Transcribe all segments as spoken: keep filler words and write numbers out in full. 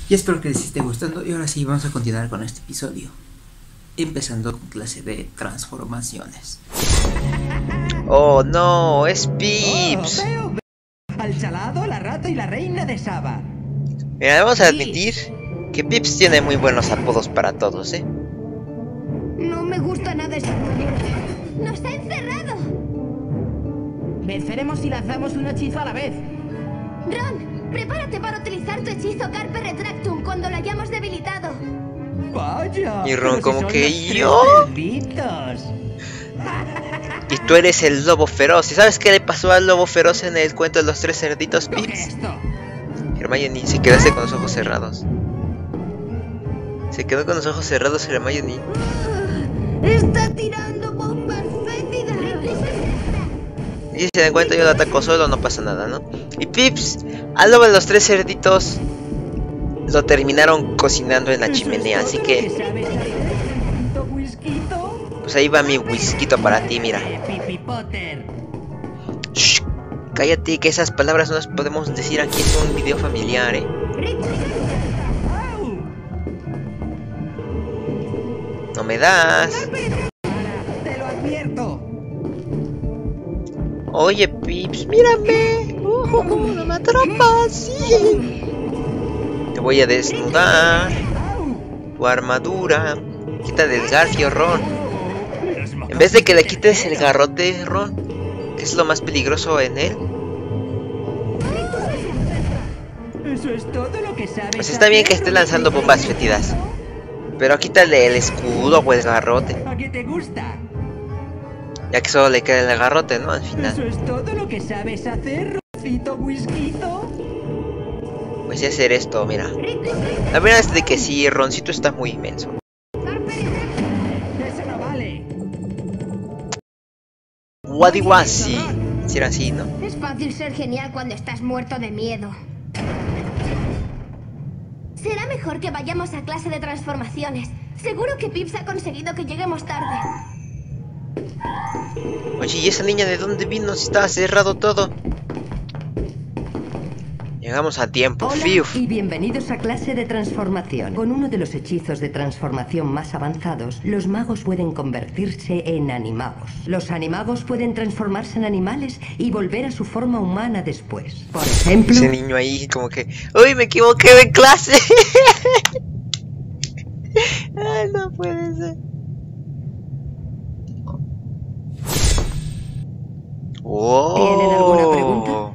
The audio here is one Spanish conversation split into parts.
Y espero que les esté gustando. Y ahora sí, vamos a continuar con este episodio, empezando con clase de transformaciones. Oh no, es Pips. Oh, veo, veo. Al salado, la rata y la reina de Saba. Mira, vamos a admitir que Pips tiene muy buenos apodos para todos, ¿eh? No me gusta nada esta manera. ¡Nos ha encerrado! Venceremos si lanzamos un hechizo a la vez. Ron, prepárate para utilizar tu hechizo Carpe Retractum cuando lo hayamos debilitado. Vaya. Y Ron pero como si son que los tres yo. cerditos. Y tú eres el lobo feroz. ¿Y sabes qué le pasó al lobo feroz en el cuento de los tres cerditos, ¿Qué es Pips? esto? Hermione se quedaste con los ojos cerrados. Se quedó con los ojos cerrados Hermione. ¡Está tirando bombas fétidas! Y si se dan cuenta yo lo ataco solo, no pasa nada, ¿no? Y Pips, al lobo de los tres cerditos lo terminaron cocinando en la chimenea, así que ¿Sabes hacer, whisquito? pues ahí va mi whisky para ti, mira. Pipi Potter. Shh, cállate, que esas palabras no las podemos decir aquí en un video familiar, eh. Au. No me das. Te lo advierto. Oye, Pips, mírame. Uh, no me atrapas, sí. Te voy a desnudar. Au. Tu armadura. Quita del garfio, Ron. En vez de que le quites el garrote, Ron, que es lo más peligroso en él. Eso es todo lo que sabes. Pues está bien que hacer, esté lanzando bombas fétidas, pero quítale el escudo o el garrote, ¿A qué te gusta? ya que solo le queda el garrote, ¿no? Al Eso final. es todo lo que sabes hacer, Roncito Whisquito. Pues ya hacer esto, mira. La verdad es de que sí, Roncito está muy inmenso. Eso no vale. Wadiwasi. Si era así, ¿no? Es fácil ser genial cuando estás muerto de miedo. Será mejor que vayamos a clase de transformaciones. Seguro que Pips ha conseguido que lleguemos tarde. Oye, ¿y esa niña de dónde vino? Si estaba cerrado todo. Llegamos a tiempo, Hola fiu. y bienvenidos a clase de transformación. Con uno de los hechizos de transformación más avanzados, los magos pueden convertirse en animagos. Los animagos pueden transformarse en animales y volver a su forma humana después. Por ejemplo, Ese niño ahí como que... ¡Uy, me equivoqué de clase! Ay, no puede ser. Oh. ¿tienen alguna pregunta?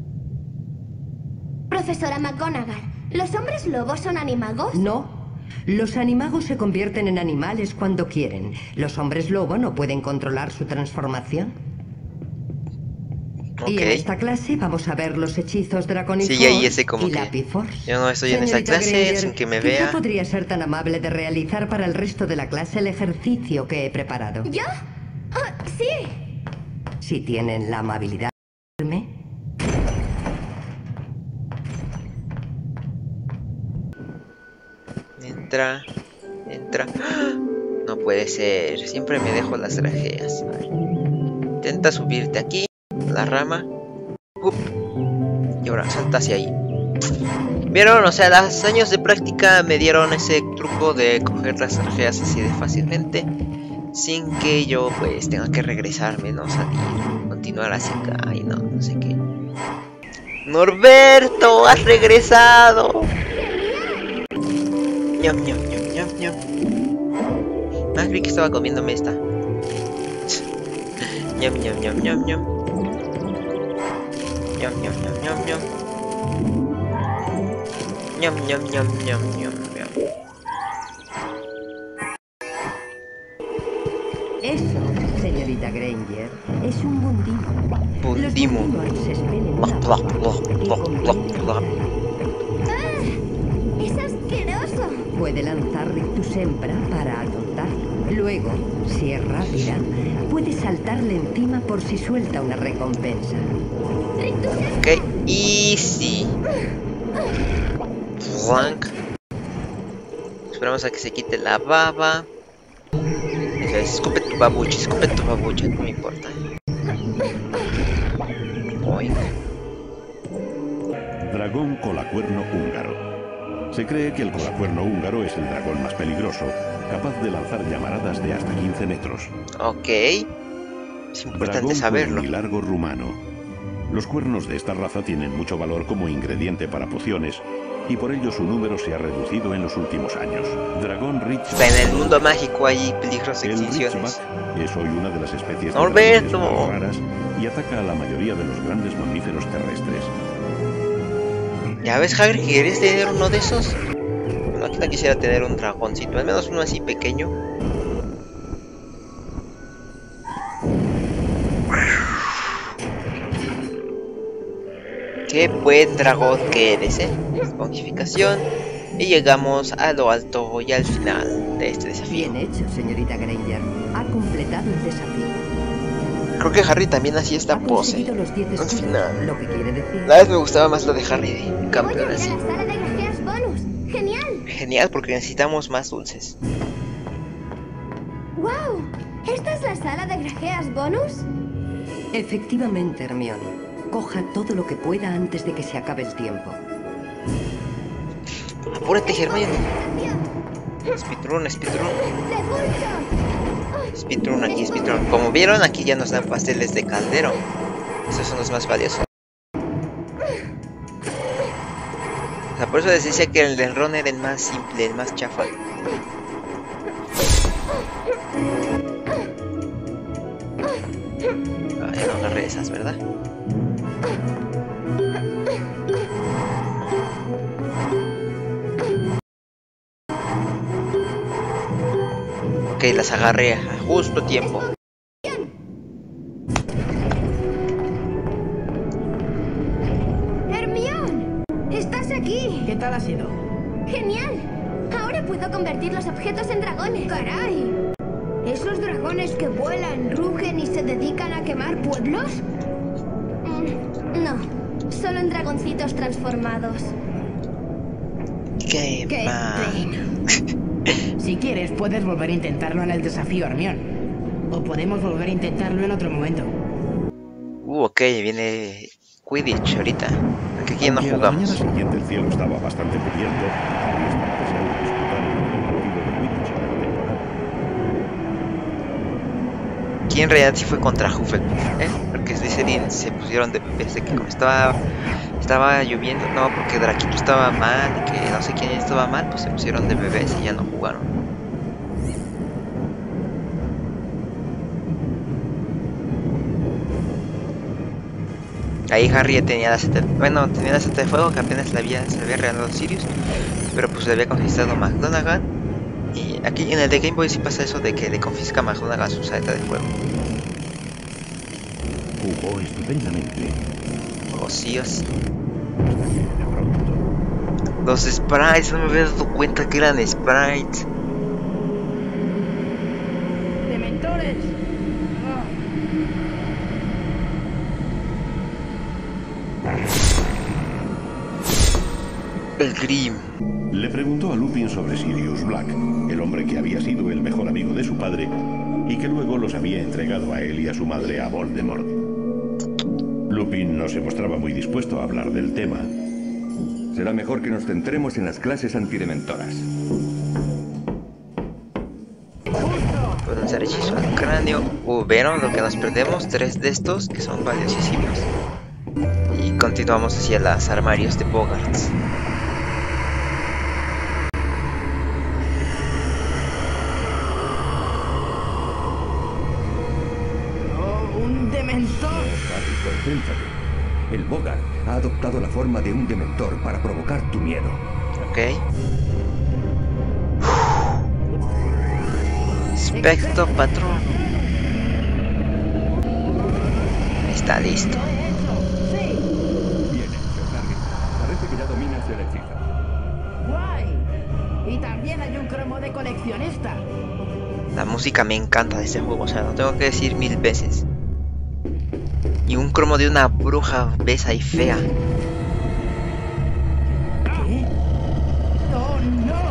Profesora McGonagall, ¿los hombres lobos son animagos? No. Los animagos se convierten en animales cuando quieren. Los hombres lobo no pueden controlar su transformación. Ok. Y en esta clase vamos a ver los hechizos Draconiforce Sí, ahí ese como y que Lapiforce. yo no estoy en esa Señorita clase, Granger, sin que me quizá vea. podría ser tan amable de realizar para el resto de la clase el ejercicio que he preparado. ¿Yo? Ah, sí. Si tienen la amabilidad de verme. Entra, entra. ¡Ah! No puede ser, siempre me dejo las grajeas. Vale. Intenta subirte aquí, a la rama. Up. Y ahora salta hacia ahí. ¿Vieron? O sea, los años de práctica me dieron ese truco de coger las grajeas así de fácilmente, sin que yo pues tenga que regresarme, no salir, continuar hacia acá y no, no sé qué. Norberto, has regresado. Ñam, ñam, ñam, ñam, ñam. Más bien que estaba comiéndome esta. Ñam, ñam, ñam, ñam, ñam. Ñam, ñam, ñam, ñam, ñam. Ñam, ñam, ñam, ñam, ñam, ñam. Eso, señorita Granger, es un bundimo. Bundimo. Los bundimos se expelen una Blah, blah, bomba blah, y blah, conviven blah, blah. ¡Ah! ¡Es asqueroso! Puede lanzar Rictus Sempra para atontarlo. Luego, si es rápida, puede saltarle encima por si suelta una recompensa. Ok, easy. Blank. Esperamos a que se quite la baba. Eso es, escupe tu babucha, escupe tu babucha, no me importa. Oink. Dragón colacuerno húngaro. Se cree que el coracuerno húngaro es el dragón más peligroso, capaz de lanzar llamaradas de hasta quince metros. Ok. Es importante Dragón saberlo. y largo rumano. Los cuernos de esta raza tienen mucho valor como ingrediente para pociones y por ello su número se ha reducido en los últimos años. Dragón Ridgeback. En el mundo mágico hay peligros de El extinciones. Ridgeback es hoy una de las especies de ¡Norberto! dragones más raras y ataca a la mayoría de los grandes mamíferos terrestres. ¿Ya ves, Hagrid, que quieres tener uno de esos? Bueno, aquí no quisiera tener un dragoncito, al menos uno así pequeño. Qué buen dragón que eres, eh. Esponjificación. Y llegamos a lo alto y al final de este desafío. Bien hecho, señorita Granger. Ha completado el desafío. Creo que Harry también hacía esta Ha pose. conseguido los diez Al escudos, final. lo que quiere decir... La vez me gustaba más la de Harry de campeón Oye, así. mira la sala de grajeas bonus. ¡Genial! Genial, porque necesitamos más dulces. ¡Wow! ¿Esta es la sala de grajeas bonus? Efectivamente, Hermione. Coja todo lo que pueda antes de que se acabe el tiempo. Apúrate, Hermione. ¡Atención! Speedrun, speedrun. ¡Le pulso! Speedrun aquí, speedrun. Como vieron, aquí ya nos dan pasteles de caldero. Esos son los más valiosos. O sea, por eso les decía que el del Ron era el más simple, el más chafa. Ah, ya no agarré esas, ¿verdad? Ok, las agarré a justo tiempo. ¡Hermione! ¡Estás aquí! ¿Qué tal ha sido? ¡Genial! Ahora puedo convertir los objetos en dragones. ¡Caray! ¿Esos dragones que vuelan, rugen y se dedican a quemar pueblos? Mm, no, solo en dragoncitos transformados. ¡Qué, ¡Qué mal! pena! Si quieres, puedes volver a intentarlo en el desafío Hermione. O podemos volver a intentarlo en otro momento. Uh, ok, viene Quidditch ahorita. Aquí aquí no Aunque a la mañana jugamos. siguiente el cielo estaba bastante cubierto, Harry estaba deseando disfrutar el primer partido de Quidditch de la temporada. Aquí en realidad sí fue contra Hufflepuff, ¿eh? Porque Slytherin se pusieron de bebés de que como estaba, estaba lloviendo, no, porque Draquito estaba mal y que no sé quién estaba mal, pues se pusieron de bebés y ya no jugaron. Ahí Harry ya tenía la seta, bueno, tenía la seta de fuego que apenas la había, se había regalado Sirius, pero pues le había conquistado McGonagall. Y aquí en el de Game Boy sí pasa eso de que le confisca a McGonagall su seta de fuego. Jugó estupendamente. O sí o sí. De pronto, Los sprites, no me había dado cuenta que eran sprites. ¡Dementores! El Grim. le preguntó a Lupin sobre Sirius Black, el hombre que había sido el mejor amigo de su padre y que luego los había entregado a él y a su madre a Voldemort. Lupin no se mostraba muy dispuesto a hablar del tema. Será mejor que nos centremos en las clases antidementoras. Pueden lanzar hechizo al cráneo. Uh, ¿vieron lo que nos perdemos? Tres de estos que son valiosísimos. Y continuamos hacia los armarios de Bogarts. ¡Oh, un dementor! Harry, concéntrate. El Bogart ha adoptado la forma de un dementor para provocar tu miedo. Ok. Spectro Patrón. Está listo. Bien hecho, Harry. Parece que ya dominas el hechizo. ¡Guay! Y también hay un cromo de coleccionista. La música me encanta de este juego, o sea, lo tengo que decir mil veces. Y un cromo de una bruja besa y fea. ¿Qué? ¡Oh, no!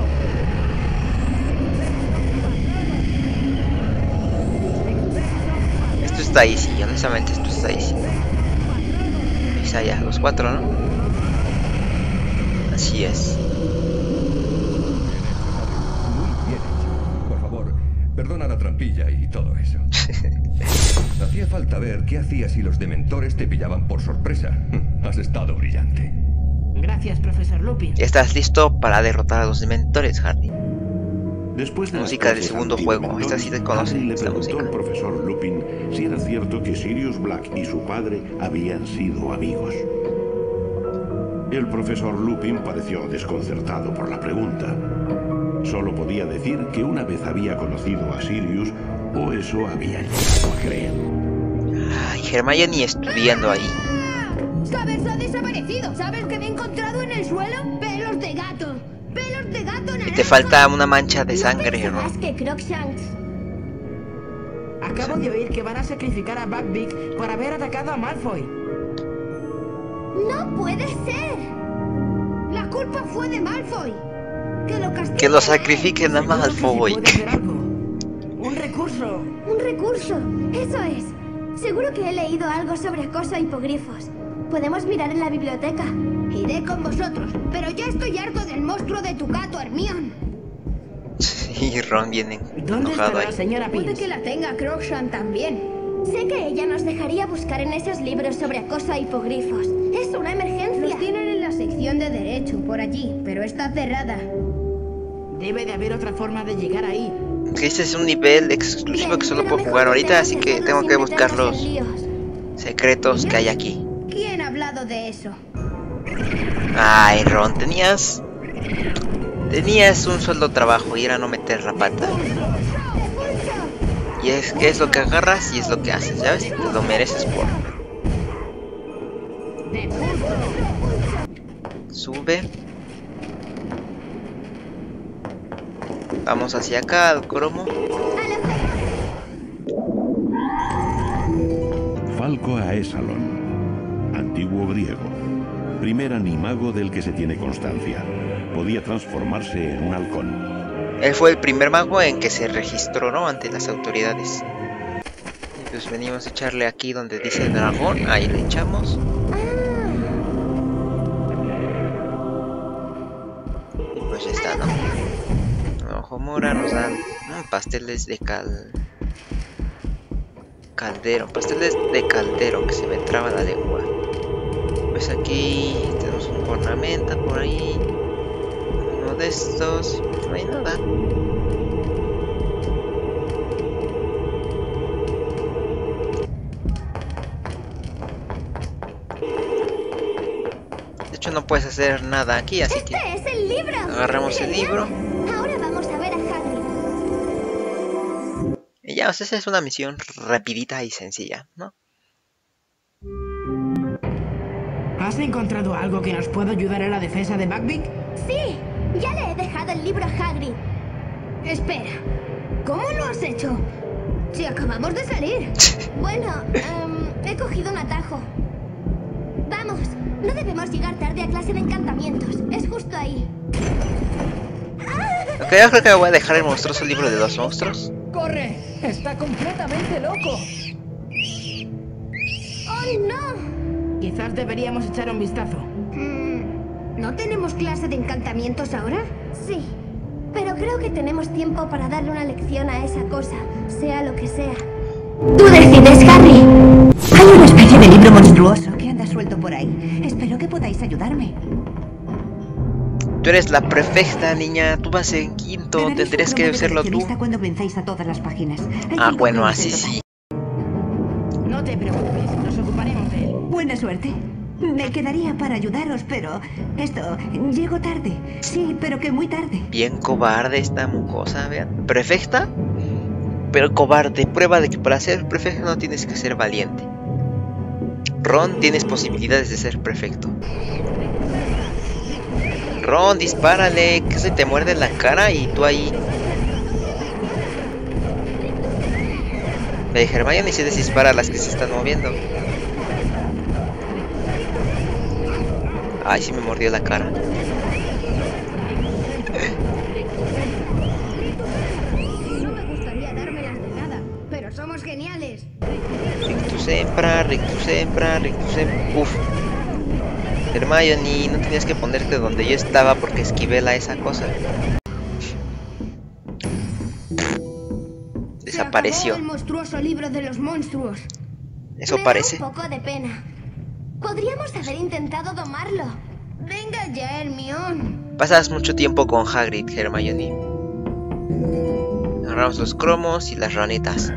Esto está easy, honestamente esto está easy. Ahí está ya, los cuatro, ¿no? Así es. Perdona la trampilla y todo eso. Hacía falta ver qué hacías si los dementores te pillaban por sorpresa. Has estado brillante. Gracias, profesor Lupin. ¿Estás listo para derrotar a los dementores, Harry? Después de Música del segundo juego. Esta sí te conoce, Harry le esta preguntó música. al profesor Lupin si era cierto que Sirius Black y su padre habían sido amigos. El profesor Lupin pareció desconcertado por la pregunta. Solo podía decir que una vez había conocido a Sirius, o eso había llegado a creer. Ay, Hermione estudiando ahí. ¿Sabes? Ha desaparecido. ¿Sabes que me he encontrado en el suelo? Pelos de gato. Pelos de gato naranja. Y te falta una mancha de sangre, ¿No Ron. pensarás que Crookshanks? Acabo de oír que van a sacrificar a Buckbeak por haber atacado a Malfoy. ¡No puede ser! La culpa fue de Malfoy. Que lo castiguen. Que lo sacrifiquen a Malfoy. Puede hacer algo. Un recurso. Un recurso. Eso es. Seguro que he leído algo sobre acoso a hipogrifos. Podemos mirar en la biblioteca. Iré con vosotros, pero ya estoy harto del monstruo de tu gato, Hermione. Y Ron viene ¿Dónde enojado está ahí. la señora Puede Pince? que la tenga Crookshanks también. Sé que ella nos dejaría buscar en esos libros sobre acoso a hipogrifos. Es una emergencia. Los tienen en la sección de derecho, por allí, pero está cerrada. Debe de haber otra forma de llegar ahí. Que este es un nivel exclusivo Bien, que solo pero puedo mejor jugar ahorita, debemos así que hacerlo tengo sin que buscar meternos los en líos. secretos que hay aquí. ¿Quién ha hablado de eso? Ay, Ron, tenías... Tenías un solo trabajo y era no meter la pata. Y es que es lo que agarras y es lo que haces, ¿sabes? Te lo mereces por... Sube. Vamos hacia acá, al cromo. Falco Aesalon, antiguo griego, primer animago del que se tiene constancia. Podía transformarse en un halcón. Él fue el primer mago en que se registró, ¿no? Ante las autoridades. Y pues venimos a echarle aquí donde dice dragón. Ahí le echamos. Y pues ya está, ¿no? Ojo mora nos dan mm, pasteles de cal... Caldero. Pasteles de caldero que se me traba la lengua. Pues aquí tenemos un ornamenta por ahí. Uno de estos. No hay nada. De hecho no puedes hacer nada aquí, así que ¡Este es el libro! agarramos el libro. Ahora vamos a ver a Hagrid. Y ya, o sea, esa es una misión rapidita y sencilla, ¿no? ¿Has encontrado algo que nos pueda ayudar en la defensa de Buckbeak? Sí, ya le he dejado el libro a Hagrid. Espera, ¿cómo lo has hecho? Si acabamos de salir. Bueno, em, he cogido un atajo. Vamos, no debemos llegar tarde a clase de encantamientos. Es justo ahí. Ok, yo creo que voy a dejar el monstruoso libro de los monstruos. ¡Corre! ¡Está completamente loco! ¡Oh, no! Quizás deberíamos echar un vistazo. Mm, ¿No tenemos clase de encantamientos ahora? Sí, pero creo que tenemos tiempo para darle una lección a esa cosa, sea lo que sea. ¡Tú decides, Harry! Hay una especie de libro monstruoso que anda suelto por ahí. Espero que podáis ayudarme. Tú eres la prefecta, niña. Tú vas en quinto. Ganaréis Tendrías un que cromo de hacerlo tú. coleccionista cuando vencéis a todas las páginas. Hay Ah, cinco bueno, cromos así en total. sí. No te preocupes, nos ocuparemos de él. Buena suerte. Me quedaría para ayudaros, pero... Esto... Llego tarde. Sí, pero que muy tarde. Bien cobarde esta mucosa, vean. Prefecta, pero cobarde. Prueba de que para ser prefecto no tienes que ser valiente. Ron, tienes posibilidades de ser prefecto. Ron, dispárale, que se te muerde la cara y tú ahí. De Hermione se dispara a las que se están moviendo. Ay, sí me mordió la cara. No me gustaría dármelas de nada, pero somos geniales. Rictus sempra, rictus sempra, rictus sempra. Uf. Hermione, no tenías que ponerte donde yo estaba porque esquivé la esa cosa. desapareció. Se acabó el monstruoso libro de los monstruos. Eso Me parece. da un poco de pena. Podríamos haber intentado domarlo. Venga ya, Hermione. Pasas mucho tiempo con Hagrid, Hermione. Agarramos los cromos y las ranitas.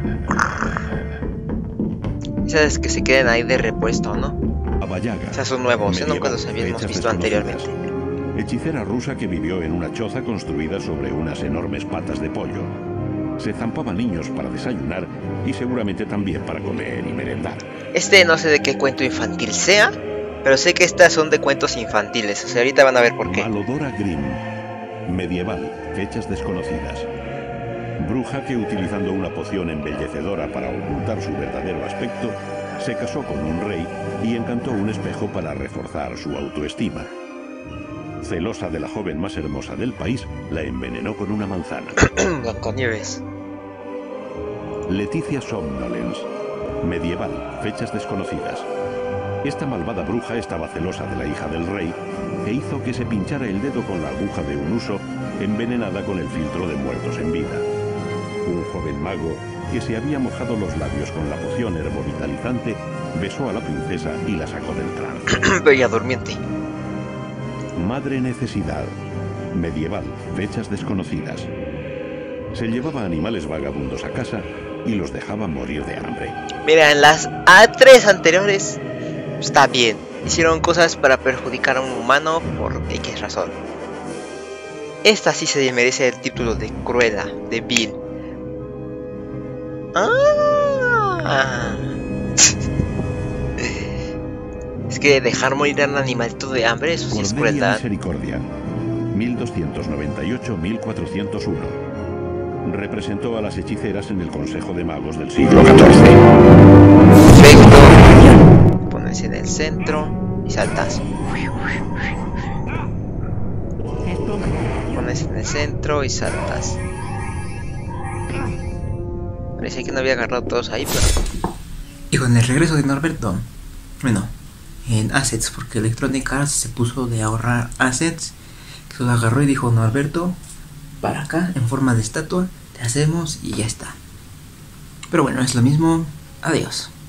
Esas que se queden ahí de repuesto, ¿no? Abayaga, Esas son nuevos, ¿eh? medieval, Nunca los habíamos fechas visto anteriormente. desconocidas. Hechicera rusa que vivió en una choza construida sobre unas enormes patas de pollo. Se zampaba niños para desayunar y seguramente también para comer y merendar. Este no sé de qué cuento infantil sea, pero sé que estas son de cuentos infantiles. O sea, ahorita van a ver por qué. Malodora Grimm, medieval, fechas desconocidas. Bruja que utilizando una poción embellecedora para ocultar su verdadero aspecto, se casó con un rey y encantó un espejo para reforzar su autoestima. Celosa de la joven más hermosa del país, la envenenó con una manzana. Blancanieves. Leticia Somnolens, medieval, fechas desconocidas. Esta malvada bruja estaba celosa de la hija del rey e hizo que se pinchara el dedo con la aguja de un huso, envenenada con el filtro de muertos en vida. Un joven mago que se había mojado los labios con la poción herbovitalizante besó a la princesa y la sacó del trance. Bella durmiente. Madre necesidad, medieval, fechas desconocidas. Se llevaba animales vagabundos a casa y los dejaba morir de hambre. Mira, en las A tres anteriores está bien. Hicieron cosas para perjudicar a un humano por X razón. Esta sí se merece el título de Cruella, de vil. Ah. Es que dejar morir a un animalito de hambre, eso sí es Cordelia crueldad. Misericordia, mil doscientos noventa y ocho a mil cuatrocientos uno. Representó a las hechiceras en el Consejo de Magos del siglo catorce. Perfecto. Pones en el centro y saltas. Pones en el centro y saltas. Parecía que no había agarrado todos ahí, pero... Y con el regreso de Norberto, bueno, en Assets, porque Electronic Arts se puso de ahorrar Assets, que lo agarró y dijo: Norberto, para acá, en forma de estatua, te hacemos y ya está. Pero bueno, es lo mismo. Adiós.